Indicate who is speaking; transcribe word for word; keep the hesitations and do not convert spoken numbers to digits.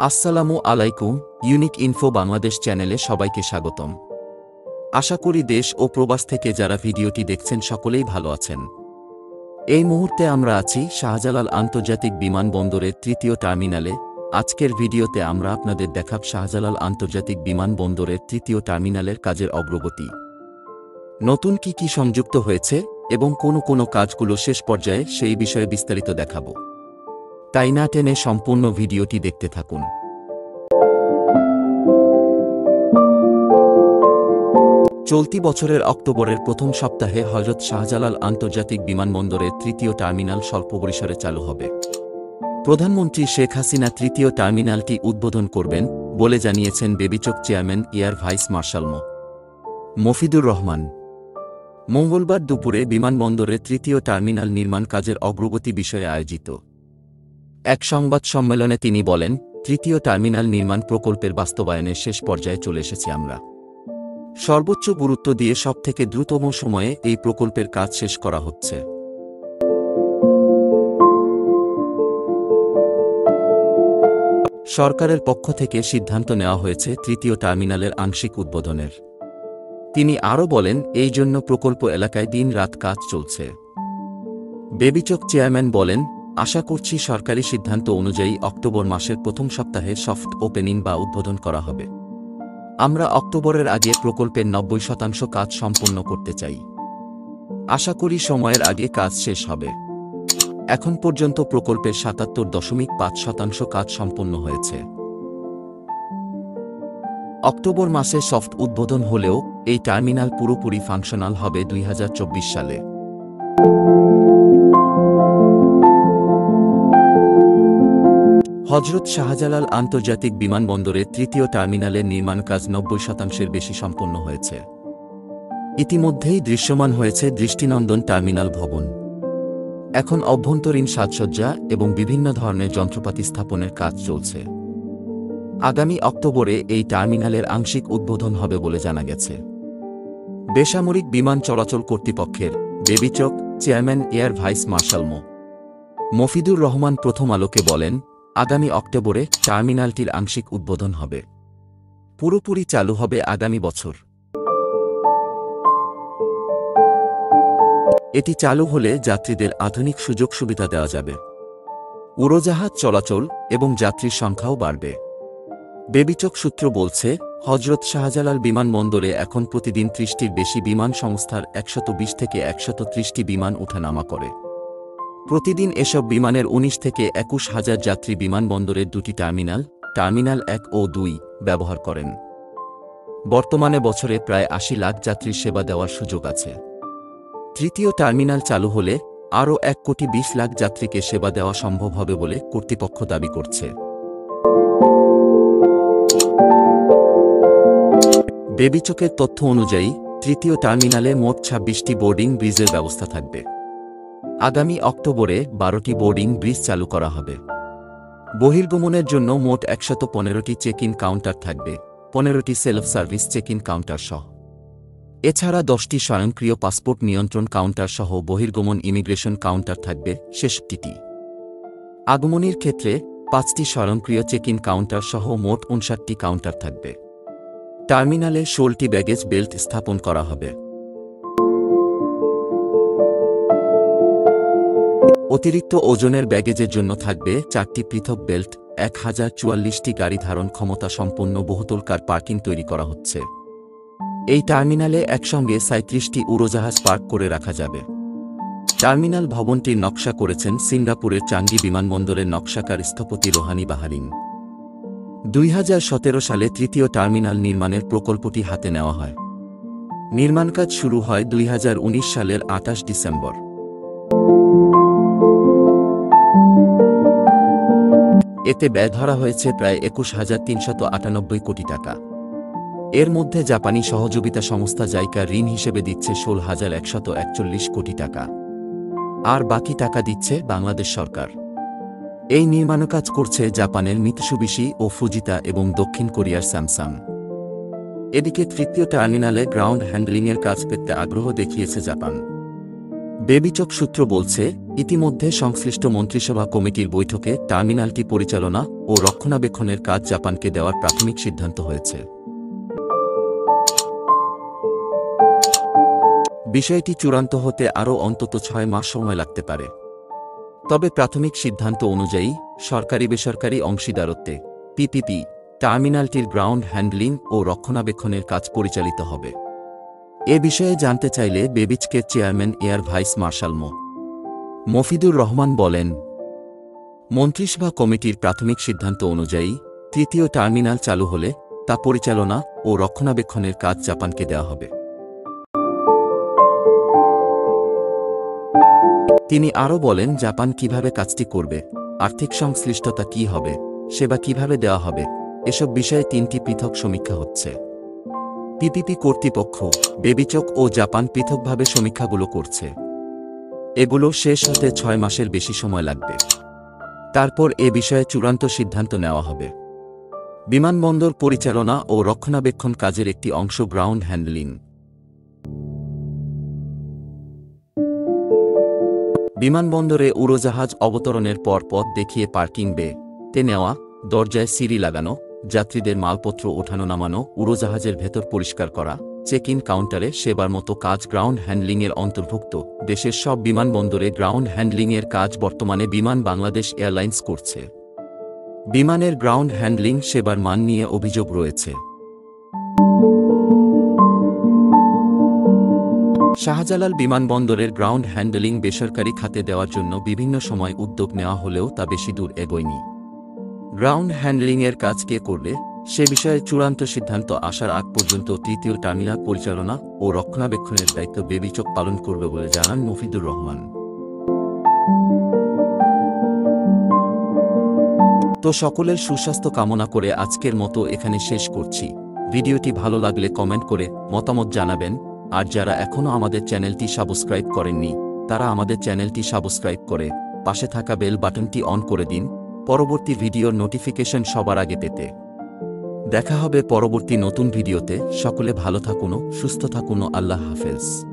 Speaker 1: আসসালামু আলাইকুম। Unique info Bangladesh চ্যানেলে সবাইকে স্বাগতম। আশা করি দেশ ও প্রবাস থেকে যারা ভিডিওটি দেখছেন সকলেই ভালো আছেন। এই মুহূর্তে আমরা আছি শাহজালাল আন্তর্জাতিক বিমানবন্দরের তৃতীয় টার্মিনালে। আজকের ভিডিওতে আমরা আপনাদের দেখাব শাহজালাল আন্তর্জাতিক বিমানবন্দরের তৃতীয় টার্মিনালের কাজের অগ্রগতি, নতুন কি কি সংযুক্ত হয়েছে এবং কোন কোন কাজগুলো শেষ পর্যায়ে সেই বিষয়ে বিস্তারিত দেখাব। তাই না টেনে সম্পূর্ণ ভিডিওটি দেখতে থাকুন। চলতি বছরের অক্টোবরের প্রথম সপ্তাহে হযরত শাহজালাল আন্তর্জাতিক বিমানবন্দরের তৃতীয় টার্মিনাল স্বল্প পরিসরে চালু হবে। প্রধানমন্ত্রী শেখ হাসিনা তৃতীয় টার্মিনালটি উদ্বোধন করবেন বলে জানিয়েছেন বেবিচক chairman air vice marshal Md Mofidur Rahman. মঙ্গলবার দুপুরে বিমানবন্দরের তৃতীয় টার্মিনাল নির্মাণ কাজের অগ্রগতি বিষয়ে আয়োজিত এক সংবাদ সম্মেলনে তিনি বলেন, তৃতীয় টার্মিনাল নির্মাণ প্রকল্পের বাস্তবায়নের শেষ পর্যায়ে চলে এসেছি আমরা। সর্বোচ্চ গুরুত্ব দিয়ে সবথেকে দ্রুততম সময়ে এই প্রকল্পের কাজ শেষ করা হচ্ছে। সরকারের পক্ষ থেকে সিদ্ধান্ত নেওয়া হয়েছে তৃতীয় টার্মিনালের আংশিক উদ্বোধনের। তিনি আরও বলেন, এই জন্য প্রকল্প এলাকায় দিন রাত কাজ চলছে। বেবিচক চেয়ারম্যান বলেন, আশা করছি সরকারি সিদ্ধান্ত অনুযায়ী অক্টোবর মাসের প্রথম সপ্তাহে সফট ওপেনিং বা উদ্বোধন করা হবে। আমরা অক্টোবরের আগে প্রকল্পের নব্বই শতাংশ কাজ সম্পন্ন করতে চাই। আশা করি সময়ের আগে কাজ শেষ হবে। এখন পর্যন্ত প্রকল্পের সাতাত্তর দশমিক পাঁচ শতাংশ কাজ সম্পন্ন হয়েছে। অক্টোবর মাসে সফট উদ্বোধন হলেও এই টার্মিনাল পুরোপুরি ফাংশনাল হবে দুই হাজার চব্বিশ সালে। হযরত শাহজালাল আন্তর্জাতিক বিমানবন্দরের তৃতীয় টার্মিনালের নির্মাণ কাজ নব্বই শতাংশের বেশি সম্পন্ন হয়েছে। ইতিমধ্যেই দৃশ্যমান হয়েছে দৃষ্টিনন্দন টার্মিনাল ভবন। এখন অভ্যন্তরীণ সাজসজ্জা এবং বিভিন্ন ধরনের যন্ত্রপাতি স্থাপনের কাজ চলছে। আগামী অক্টোবরে এই টার্মিনালের আংশিক উদ্বোধন হবে বলে জানা গেছে। বেসামরিক বিমান চলাচল কর্তৃপক্ষের বেবিচক chairman air vice marshal Md Mofidur Rahman প্রথম আলোকে বলেন, আগামী অক্টোবরে টার্মিনালটির আংশিক উদ্বোধন হবে। পুরোপুরি চালু হবে আগামী বছর। এটি চালু হলে যাত্রীদের আধুনিক সুযোগ সুবিধা দেওয়া যাবে। উড়োজাহাজ চলাচল এবং যাত্রীর সংখ্যাও বাড়বে। বেবিচক সূত্র বলছে, হযরত শাহজালাল বিমানবন্দরে এখন প্রতিদিন ত্রিশটির বেশি বিমান সংস্থার একশত বিশ থেকে একশত ত্রিশটি বিমান ওঠানামা করে। প্রতিদিন এসব বিমানের উনিশ থেকে একুশ হাজার যাত্রী বিমানবন্দরের দুটি টার্মিনাল টার্মিনাল এক ও দুই ব্যবহার করেন। বর্তমানে বছরে প্রায় আশি লাখ যাত্রীর সেবা দেওয়ার সুযোগ আছে। তৃতীয় টার্মিনাল চালু হলে আরও এক কোটি বিশ লাখ যাত্রীকে সেবা দেওয়া সম্ভব হবে বলে কর্তৃপক্ষ দাবি করছে। বেবিচকের তথ্য অনুযায়ী তৃতীয় টার্মিনালে মোট ছাব্বিশটি বোর্ডিং ব্রিজের ব্যবস্থা থাকবে। আগামী অক্টোবরে বারোটি বোর্ডিং ব্রিজ চালু করা হবে। বহির্গমনের জন্য মোট একশত পনেরোটি চেক ইন কাউন্টার থাকবে, পনেরোটি self service check in counter সহ। এছাড়া দশটি স্বয়ংক্রিয় পাসপোর্ট নিয়ন্ত্রণ কাউন্টার সহ বহির্গমন ইমিগ্রেশন কাউন্টার থাকবে ছেষট্টিটি। আগমনীর ক্ষেত্রে পাঁচটি স্বয়ংক্রিয় চেক ইন কাউন্টার সহ মোট উনষাটটি কাউন্টার থাকবে। টার্মিনালে ষোলটি ব্যাগেজ বেল্ট স্থাপন করা হবে। অতিরিক্ত ওজনের ব্যাগেজের জন্য থাকবে চারটি পৃথক বেল্ট। এক হাজার চুয়াল্লিশটি গাড়ি ধারণ ক্ষমতা সম্পন্ন বহুতলকার পার্কিং তৈরি করা হচ্ছে। এই টার্মিনালে একসঙ্গে সাঁইত্রিশটি উড়োজাহাজ পার্ক করে রাখা যাবে। টার্মিনাল ভবনটির নকশা করেছেন সিঙ্গাপুরের চাঙ্গি বিমানবন্দরের নকশাকার স্থপতি রোহানি বাহারিন। দুই হাজার সতেরো সালে তৃতীয় টার্মিনাল নির্মাণের প্রকল্পটি হাতে নেওয়া হয়। নির্মাণ কাজ শুরু হয় দুই হাজার উনিশ সালের আটাশ ডিসেম্বর। এতে ব্যয় ধরা হয়েছে প্রায় একুশ হাজার তিনশত আটানব্বই কোটি টাকা। এর মধ্যে জাপানি সহযোগিতা সংস্থা জাইকা ঋণ হিসেবে দিচ্ছে ষোল হাজার একশত একচল্লিশ কোটি টাকা, আর বাকি টাকা দিচ্ছে বাংলাদেশ সরকার। এই নির্মাণ কাজ করছে জাপানের মিৎসুবিশি ও ফুজিতা এবং দক্ষিণ কোরিয়ার স্যামসাং। এদিকে তৃতীয় টার্মিনালে গ্রাউন্ড হ্যান্ডলিংয়ের কাজ পেতে আগ্রহ দেখিয়েছে জাপান। বেবিচক সূত্র বলছে, ইতিমধ্যে সংশ্লিষ্ট মন্ত্রিসভা কমিটির বৈঠকে টার্মিনালটি পরিচালনা ও রক্ষণাবেক্ষণের কাজ জাপানকে দেওয়ার প্রাথমিক সিদ্ধান্ত হয়েছে। বিষয়টি চূড়ান্ত হতে আরও অন্তত ছয় মাস সময় লাগতে পারে। তবে প্রাথমিক সিদ্ধান্ত অনুযায়ী সরকারি বেসরকারি অংশীদারত্বে পিপিপি টার্মিনালটির গ্রাউন্ড হ্যান্ডলিং ও রক্ষণাবেক্ষণের কাজ পরিচালিত হবে। এ বিষয়ে জানতে চাইলে বেবিচকের chairman air vice marshal Md Mofidur Rahman বলেন, মন্ত্রিসভা কমিটির প্রাথমিক সিদ্ধান্ত অনুযায়ী তৃতীয় টার্মিনাল চালু হলে তা পরিচালনা ও রক্ষণাবেক্ষণের কাজ জাপানকে দেওয়া হবে। তিনি আরও বলেন, জাপান কিভাবে কাজটি করবে, আর্থিক সংশ্লিষ্টতা কী হবে, সেবা কিভাবে দেওয়া হবে, এসব বিষয়ে তিনটি পৃথক সমীক্ষা হচ্ছে। পিপিপি কর্তৃপক্ষ, বেবিচক ও জাপান পৃথকভাবে সমীক্ষাগুলো করছে। এগুলো শেষ হতে ছয় মাসের বেশি সময় লাগবে। তারপর এ বিষয়ে চূড়ান্ত সিদ্ধান্ত নেওয়া হবে। বিমানবন্দর পরিচালনা ও রক্ষণাবেক্ষণ কাজের একটি অংশ গ্রাউন্ড হ্যান্ডলিং। বিমানবন্দরে উড়োজাহাজ অবতরণের পর পথ দেখিয়ে পার্কিং বে তে নেওয়া, দরজায় সিঁড়ি লাগানো, যাত্রীদের মালপত্র ওঠানো নামানো, উড়োজাহাজের ভেতর পরিষ্কার করা, চেক ইন কাউন্টারে সেবার মতো কাজ গ্রাউন্ড হ্যান্ডলিংয়ের অন্তর্ভুক্ত। দেশের সব বিমানবন্দরে গ্রাউন্ড হ্যান্ডলিংয়ের কাজ বর্তমানে বিমান বাংলাদেশ এয়ারলাইন্স করছে। বিমানের গ্রাউন্ড হ্যান্ডলিং সেবার মান নিয়ে অভিযোগ রয়েছে। শাহজালাল বিমানবন্দরের গ্রাউন্ড হ্যান্ডলিং বেসরকারি খাতে দেওয়ার জন্য বিভিন্ন সময় উদ্যোগ নেওয়া হলেও তা বেশি দূর এগোয়নি। গ্রাউন্ড হ্যান্ডলিংয়ের কাজ কে করবে সে বিষয়ে চূড়ান্ত সিদ্ধান্ত আসার আগ পর্যন্ত তৃতীয় টার্মিনাল পরিচালনা ও রক্ষণাবেক্ষণের দায়িত্ব বেবিচক পালন করবে বলে জানান মফিদুর রহমান। তো সকলের সুস্বাস্থ্য কামনা করে আজকের মতো এখানে শেষ করছি। ভিডিওটি ভালো লাগলে কমেন্ট করে মতামত জানাবেন। আর যারা এখনও আমাদের চ্যানেলটি সাবস্ক্রাইব করেননি তারা আমাদের চ্যানেলটি সাবস্ক্রাইব করে পাশে থাকা বেল বাটনটি অন করে দিন পরবর্তী ভিডিওর নোটিফিকেশন সবার আগে পেতে। দেখা হবে পরবর্তী নতুন ভিডিওতে। সকলে ভালো থাকুন, সুস্থ থাকুন। আল্লাহ হাফেজ।